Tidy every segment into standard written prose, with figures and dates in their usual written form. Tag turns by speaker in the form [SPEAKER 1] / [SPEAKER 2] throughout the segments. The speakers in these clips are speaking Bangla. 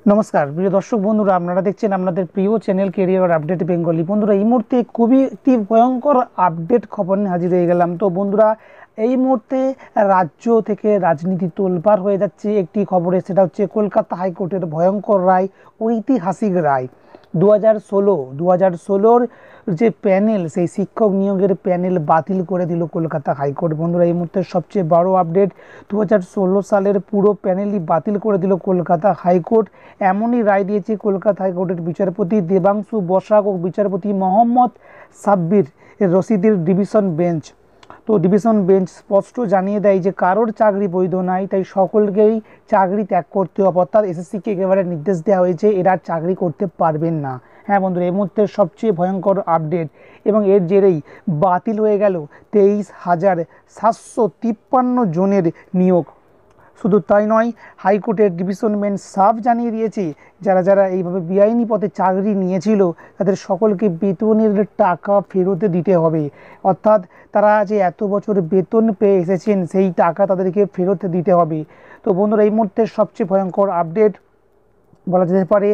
[SPEAKER 1] নমস্কার প্রিয় দর্শক বন্ধুরা, আপনারা দেখছেন আপনাদের প্রিয় চ্যানেল কেরিয়ার আপডেট বেঙ্গলি। বন্ধুরা, এই মুহূর্তে খুবই একটি ভয়ঙ্কর আপডেট খবর নিয়ে হাজির হয়ে গেলাম। তো বন্ধুরা, এই মুহূর্তে রাজ্য থেকে রাজনীতি তোলপাড় হয়ে যাচ্ছে একটি খবরে, সেটা হচ্ছে কলকাতা হাইকোর্টের ভয়ঙ্কর রায়, ঐতিহাসিক রায়। 2016 যে প্যানেল, সেই শিক্ষক নিয়োগের প্যানেল বাতিল করে দিল কলকাতা হাইকোর্ট। বন্ধুরা, এই মুহূর্তে সবচেয়ে বড় আপডেট, 2016 সালের পুরো প্যানেলই বাতিল করে দিল কলকাতা হাইকোর্ট। এমনই রায় দিয়েছে কলকাতা হাইকোর্টের বিচারপতি দেবাংশু বসাক ও বিচারপতি মোহাম্মদ সাব্বির রশিদের ডিভিশন বেঞ্চ। তো ডিভিশন বেঞ্চ স্পষ্ট জানিয়ে দেয় যে কারোর চাকরি বৈধ নাই, তাই সকলকেই চাকরি ত্যাগ করতে হবে। অর্থাৎ এসএসসিকে একেবারে নির্দেশ দেওয়া হয়েছে এরা চাকরি করতে পারবেন না। হ্যাঁ বন্ধুরা, এই মুহূর্তে সবচেয়ে ভয়ঙ্কর আপডেট, এবং এর জেরেই বাতিল হয়ে গেল 23,753 জনের নিয়োগ। শুধু তাই নয়, হাইকোর্টের ডিভিশন বেঞ্চ সাফ জানিয়ে দিয়েছে যারা যারা এইভাবে বেআইনি পথে চাকরি নিয়েছিল তাদের সকলকে বেতনের টাকা ফেরত দিতে হবে। অর্থাৎ তারা যে এত বছর বেতন পেয়ে এসেছেন সেই টাকা তাদেরকে ফেরত দিতে হবে। তো বন্ধুরা, এই মুহূর্তে সবচেয়ে ভয়ঙ্কর আপডেট বলা যেতে পারে,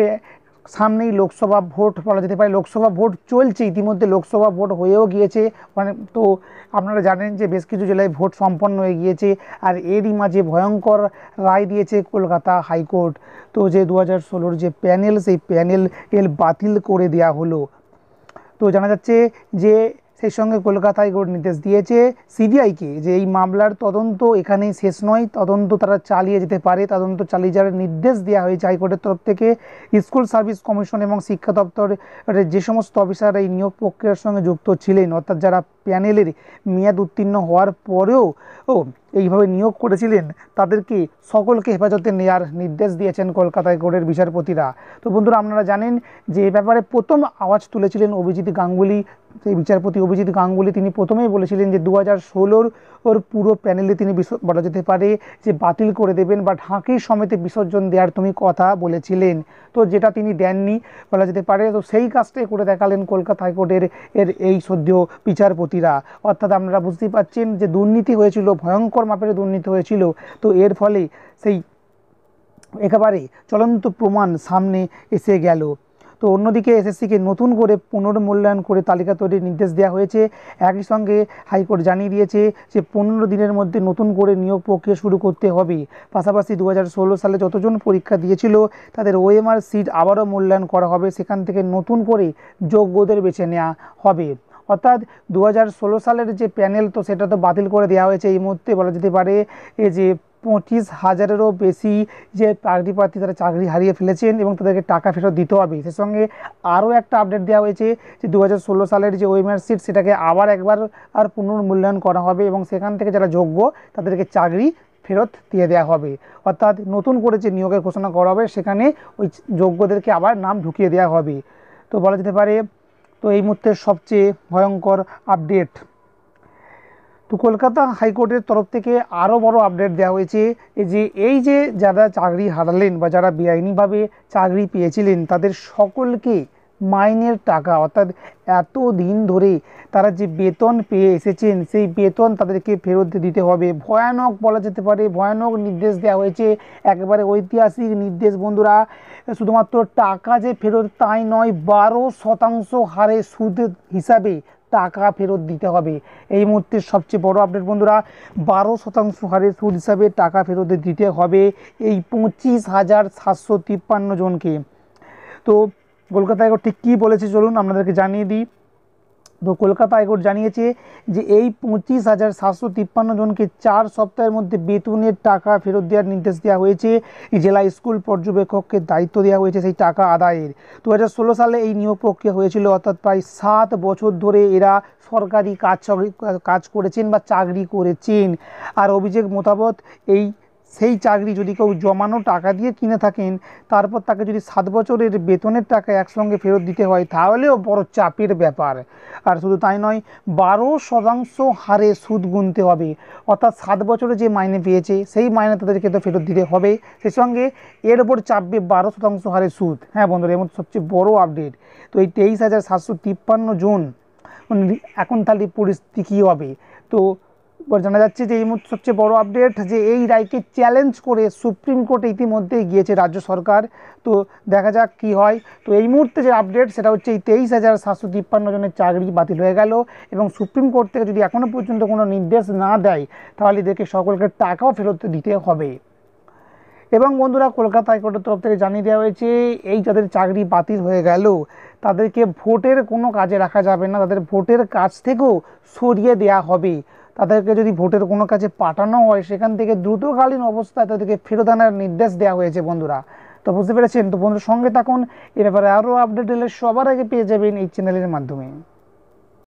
[SPEAKER 1] সামনেই লোকসভা ভোট, বলা যেতে পারে লোকসভা ভোট চলছে, ইতিমধ্যে লোকসভা ভোট হয়েও গিয়েছে। তো আপনারা জানেন যে বেশ কিছু জেলায় ভোট সম্পন্ন হয়ে গিয়েছে, আর এরই মাঝে ভয়ঙ্কর রায় দিয়েছে কলকাতা হাইকোর্ট। তো যে 2016 যে প্যানেল, সেই প্যানেল বাতিল করে দেওয়া হলো। তো জানা যাচ্ছে যে সেই সঙ্গে কলকাতা হাইকোর্ট নির্দেশ দিয়েছে সিবিআইকে যে এই মামলার তদন্ত এখানেই শেষ নয়, তদন্ত তারা চালিয়ে যেতে পারে। তদন্ত চালিয়ে যাওয়ার নির্দেশ দেওয়া হয়েছে হাইকোর্টের তরফ থেকে। স্কুল সার্ভিস কমিশন এবং শিক্ষা দপ্তরের যে সমস্ত অফিসার এই নিয়োগ প্রক্রিয়ার সঙ্গে যুক্ত ছিলেন, অর্থাৎ যারা প্যানেলের মেয়াদ উত্তীর্ণ হওয়ার পরেও এইভাবে নিয়োগ করেছিলেন, তাদেরকে সকলকে হেফাজতে নেওয়ার নির্দেশ দিয়েছেন কলকাতা হাইকোর্টের বিচারপতিরা। তো বন্ধুরা, আপনারা জানেন যে এ ব্যাপারে প্রথম আওয়াজ তুলেছিলেন অভিজিৎ গাঙ্গুলি, সেই বিচারপতি অভিজিৎ গাঙ্গুলি। তিনি প্রথমেই বলেছিলেন যে 2016 পুরো প্যানেলে তিনি বলা যেতে পারে যে বাতিল করে দেবেন বা ঢাকি সমেতে বিসর্জন দেওয়ার তুমি কথা বলেছিলেন। তো যেটা তিনি দেননি বলা যেতে পারে, তো সেই কাজটাই করে দেখালেন কলকাতা হাইকোর্টের এই সদ্য বিচারপতিরা। অর্থাৎ আপনারা বুঝতেই পারছেন যে দুর্নীতি হয়েছিল, ভয়ঙ্কর মাপের দুর্নীতি হয়েছিল। তো এর ফলে সেই একেবারে চলন্ত প্রমাণ সামনে এসে গেল। তো অন্যদিকে এসএসসিকে নতুন করে পুনর্মূল্যায়ন করে তালিকা তৈরির নির্দেশ দেওয়া হয়েছে। একই সঙ্গে হাইকোর্ট জানিয়ে দিয়েছে যে 15 দিনের মধ্যে নতুন করে নিয়োগ প্রক্রিয়া শুরু করতে হবে। পাশাপাশি 2016 সালে যতজন পরীক্ষা দিয়েছিল তাদের ওএমআর সিট আবারও মূল্যায়ন করা হবে, সেখান থেকে নতুন করে যোগ্যদের বেছে নেওয়া হবে। অর্থাৎ 2016 সালের যে প্যানেল, তো সেটা তো বাতিল করে দেওয়া হয়েছে। এই মুহূর্তে বলা যেতে পারে যে 25,000-এরও বেশি যে চাকরি প্রার্থী তারা চাকরি হারিয়ে ফেলেছেন এবং তাদেরকে টাকা ফেরত দিতে হবে। সে সঙ্গে আরও একটা আপডেট দেওয়া হয়েছে যে 2016 সালের যে ওএমআর সিট, সেটাকে আবার একবার পুনর্মূল্যায়ন করা হবে এবং সেখান থেকে যারা যোগ্য তাদেরকে চাকরি ফেরত দিয়ে দেওয়া হবে। অর্থাৎ নতুন করে যে নিয়োগের ঘোষণা করা হবে সেখানে ওই যোগ্যদেরকে আবার নাম ঢুকিয়ে দেওয়া হবে। তো বলা যেতে পারে, তো এই মুহূর্তে সবচেয়ে ভয়ঙ্কর আপডেট। তো কলকাতা হাইকোর্টের তরফ থেকে আরও বড় আপডেট দেওয়া হয়েছে এই যে যারা চাকরি হারালেন বা যারা বেআইনিভাবে চাকরি পেয়েছিলেন তাদের সকলকে মাইনের টাকা, অর্থাৎ এত দিন ধরে তারা যে বেতন পেয়ে এসেছেন সেই বেতন তাদেরকে ফেরত দিতে হবে। ভয়ানক বলা যেতে পারে, ভয়ানক নির্দেশ দেওয়া হয়েছে, একেবারে ঐতিহাসিক নির্দেশ। বন্ধুরা, শুধুমাত্র টাকা যে ফেরত তাই নয়, 12% হারে সুদ হিসাবে টাকা ফেরত দিতে হবে। এই মুহূর্তে সবচেয়ে বড় আপডেট বন্ধুরা, 12% হারে সুদ হিসাবে টাকা ফেরত দিতে হবে এই 25,753 জনকে। তো কলকাতা হাইকোর্ট ঠিক কী বলেছে চলুন আপনাদেরকে জানিয়ে দিই। তো কলকাতা হাইকোর্ট জানিয়েছে যে এই 25,753 জনকে 4 সপ্তাহের মধ্যে বেতনের টাকা ফেরত দেওয়ার নির্দেশ দেওয়া হয়েছে। জেলা স্কুল পর্যবেক্ষককে দায়িত্ব দেওয়া হয়েছে সেই টাকা আদায়ের। 2016 সালে এই নিয়োগ প্রক্রিয়া হয়েছিল, অর্থাৎ প্রায় 7 বছর ধরে এরা সরকারি কাজ করেছেন বা চাকরি করেছেন। আর অভিযোগ মোতাবেক সেই চাকরি যদি কেউ জমানো টাকা দিয়ে কিনে থাকেন, তারপর তাকে যদি 7 বছরের বেতনের টাকা একসঙ্গে ফেরত দিতে হয়, তাহলেও বড় চাপের ব্যাপার। আর শুধু তাই নয়, 12% হারে সুদ গুনতে হবে। অর্থাৎ 7 বছরে যে মাইনে পেয়েছে সেই মাইনে তাদেরকে তো ফেরত দিতে হবে, সেই সঙ্গে এর ওপর চাপবে 12% হারে সুদ। হ্যাঁ বন্ধুরা, এর মধ্যে সবচেয়ে বড় আপডেট। তো এই 23,753 জন এখন তাহলে পরিস্থিতি কী হবে? তো এবার জানা যাচ্ছে যে এই মুহূর্তে সবচেয়ে বড় আপডেট যে এই রায়কে চ্যালেঞ্জ করে সুপ্রিম কোর্টে ইতিমধ্যেই গিয়েছে রাজ্য সরকার। তো দেখা যাক কি হয়। তো এই মুহূর্তে যে আপডেট সেটা হচ্ছে এই 23,753 জনের চাকরি বাতিল হয়ে গেল, এবং সুপ্রিম কোর্ট থেকে যদি এখনও পর্যন্ত কোনো নির্দেশ না দেয় তাহলে এদেরকে সকলকে টাকাও ফেরত দিতে হবে। এবং বন্ধুরা, কলকাতা হাইকোর্টের তরফ থেকে জানিয়ে দেওয়া হয়েছে এই যাদের চাকরি বাতিল হয়ে গেল তাদেরকে ভোটের কোনো কাজে রাখা যাবে না, তাদের ভোটের কাজ থেকেও সরিয়ে দেওয়া হবে। তাদেরকে যদি ভোটের কোনো কাজে পাঠানো হয় সেখান থেকে দ্রুতকালীন অবস্থায় তাদেরকে ফেরত আনার নির্দেশ দেওয়া হয়েছে বন্ধুরা। তো বুঝতে পেরেছেন? তো বন্ধুর সঙ্গে থাকুন, এ ব্যাপারে আরও আপডেট এলে সবার আগে পেয়ে যাবেন এই চ্যানেলের মাধ্যমে।